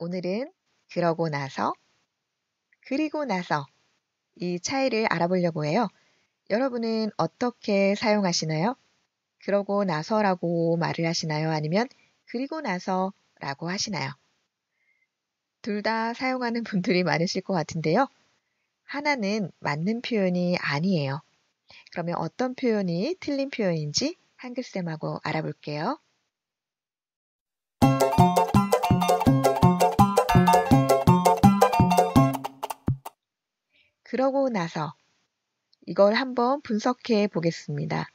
오늘은 그러고 나서, 그리고 나서 이 차이를 알아보려고 해요. 여러분은 어떻게 사용하시나요? 그러고 나서라고 말을 하시나요? 아니면 그리고 나서라고 하시나요? 둘 다 사용하는 분들이 많으실 것 같은데요. 하나는 맞는 표현이 아니에요. 그러면 어떤 표현이 틀린 표현인지 한글쌤하고 알아볼게요. 그러고 나서 이걸 한번 분석해 보겠습니다.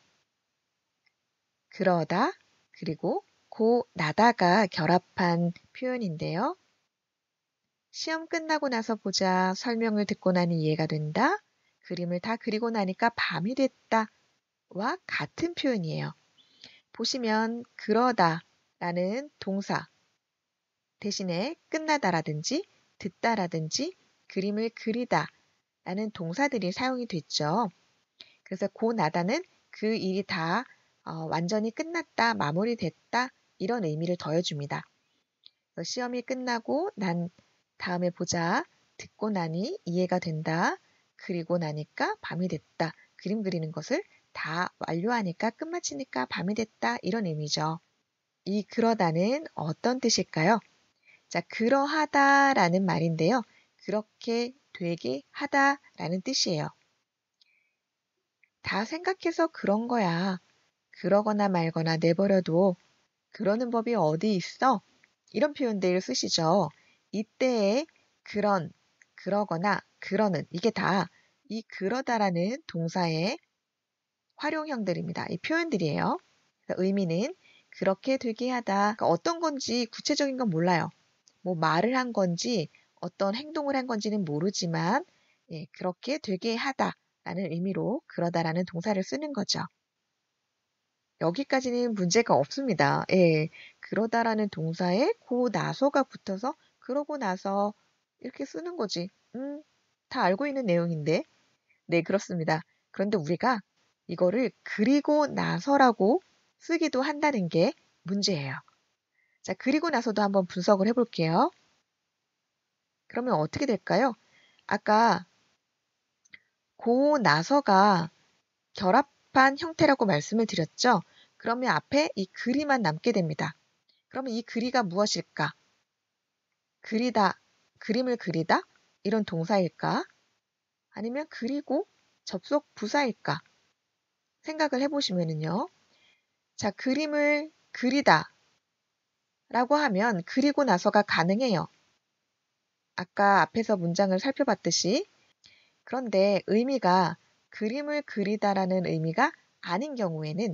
그러다 그리고 고 나다가 결합한 표현인데요. 시험 끝나고 나서 보자, 설명을 듣고 나니 이해가 된다, 그림을 다 그리고 나니까 밤이 됐다와 같은 표현이에요. 보시면 그러다 라는 동사 대신에 끝나다라든지 듣다라든지 그림을 그리다 라는 동사들이 사용이 됐죠. 그래서 고 나다는 그 일이 다 완전히 끝났다, 마무리됐다 이런 의미를 더해줍니다. 시험이 끝나고 난 다음에 보자, 듣고 나니 이해가 된다, 그리고 나니까 밤이 됐다, 그림 그리는 것을 다 완료하니까 끝마치니까 밤이 됐다 이런 의미죠. 이 그러다는 어떤 뜻일까요? 자, 그러하다라는 말인데요. 그렇게 되게 하다라는 뜻이에요. 다 생각해서 그런 거야. 그러거나 말거나 내버려둬. 그러는 법이 어디 있어? 이런 표현들을 쓰시죠. 이때에 그런, 그러거나, 그러는 이게 다 이 그러다라는 동사의 활용형들입니다. 이 표현들이에요. 의미는 그렇게 되게 하다. 그러니까 어떤 건지 구체적인 건 몰라요. 뭐 말을 한 건지 어떤 행동을 한 건지는 모르지만 그렇게 되게 하다라는 의미로 그러다라는 동사를 쓰는 거죠. 여기까지는 문제가 없습니다. 예, 그러다라는 동사에 고 나서가 붙어서 그러고 나서 이렇게 쓰는 거지. 다 알고 있는 내용인데. 네, 그렇습니다. 그런데 우리가 이거를 그리고 나서라고 쓰기도 한다는 게 문제예요. 자, 그리고 나서도 한번 분석을 해볼게요. 그러면 어떻게 될까요? 아까 고 나서가 결합한 형태라고 말씀을 드렸죠? 그러면 앞에 이 그리만 남게 됩니다. 그러면 이 그리가 무엇일까? 그리다, 그림을 그리다? 이런 동사일까? 아니면 그리고 접속 부사일까? 생각을 해보시면은요. 자, 그림을 그리다 라고 하면 그리고 나서가 가능해요. 아까 앞에서 문장을 살펴봤듯이. 그런데 의미가 그림을 그리다라는 의미가 아닌 경우에는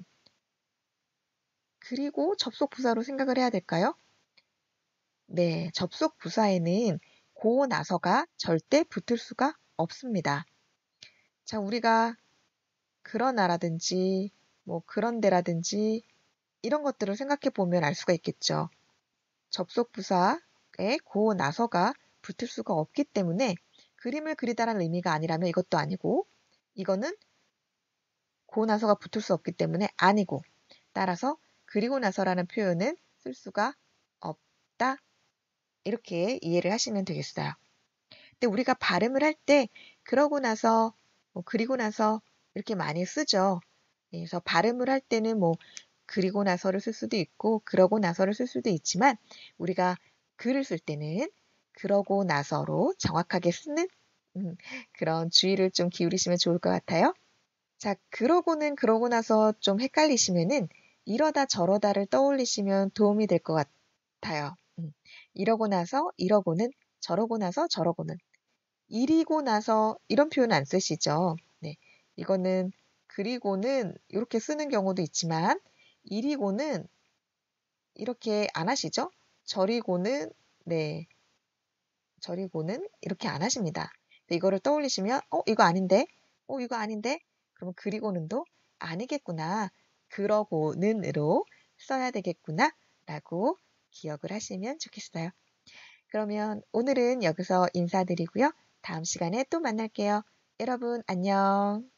그리고 접속 부사로 생각을 해야 될까요? 네, 접속 부사에는 고 나서가 절대 붙을 수가 없습니다. 자, 우리가 그러나라든지 뭐 그런데라든지 이런 것들을 생각해 보면 알 수가 있겠죠. 접속 부사에 고 나서가 붙을 수가 없기 때문에 그림을 그리다라는 의미가 아니라면 이것도 아니고 이거는 고 나서가 붙을 수 없기 때문에 아니고 따라서 그리고 나서라는 표현은 쓸 수가 없다. 이렇게 이해를 하시면 되겠어요. 근데 우리가 발음을 할 때 그러고 나서 뭐 그리고 나서 이렇게 많이 쓰죠. 그래서 발음을 할 때는 뭐 그리고 나서를 쓸 수도 있고 그러고 나서를 쓸 수도 있지만 우리가 글을 쓸 때는 그러고 나서로 정확하게 쓰는 그런 주의를 좀 기울이시면 좋을 것 같아요. 자, 그러고는 그러고 나서 좀 헷갈리시면은 이러다 저러다를 떠올리시면 도움이 될 것 같아요. 이러고 나서 이러고는 저러고 나서 저러고는 이리고 나서 이런 표현 안 쓰시죠. 네, 이거는 그리고는 이렇게 쓰는 경우도 있지만 이리고는 이렇게 안 하시죠. 저리고는 네, 저리고는 이렇게 안 하십니다. 이거를 떠올리시면 이거 아닌데? 이거 아닌데? 그러면 그리고는도 아니겠구나. 그러고는으로 써야 되겠구나 라고 기억을 하시면 좋겠어요. 그러면 오늘은 여기서 인사드리고요. 다음 시간에 또 만날게요. 여러분 안녕.